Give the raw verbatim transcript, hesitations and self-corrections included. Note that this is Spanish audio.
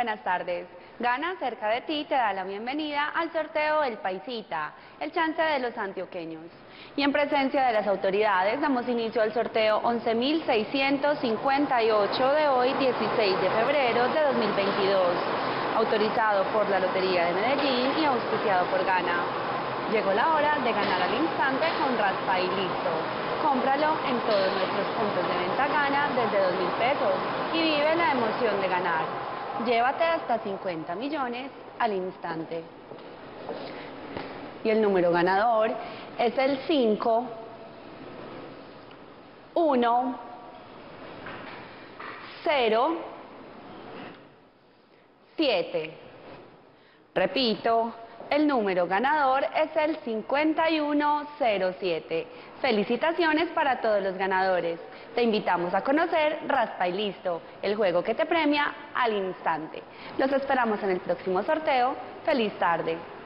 Buenas tardes. Gana cerca de ti te da la bienvenida al sorteo del Paisita, el chance de los antioqueños. Y en presencia de las autoridades damos inicio al sorteo once mil seiscientos cincuenta y ocho de hoy, dieciséis de febrero de dos mil veintidós, autorizado por la Lotería de Medellín y auspiciado por Gana. Llegó la hora de ganar al instante con Raspa y Listo. Cómpralo en todos nuestros puntos de venta Gana desde dos mil pesos y vive la emoción de ganar. Llévate hasta cincuenta millones al instante. Y el número ganador es el cinco, uno, cero, siete. Repito, el número ganador es el cincuenta y uno cero siete. Felicitaciones para todos los ganadores. Te invitamos a conocer Raspa y Listo, el juego que te premia al instante. Los esperamos en el próximo sorteo. ¡Feliz tarde!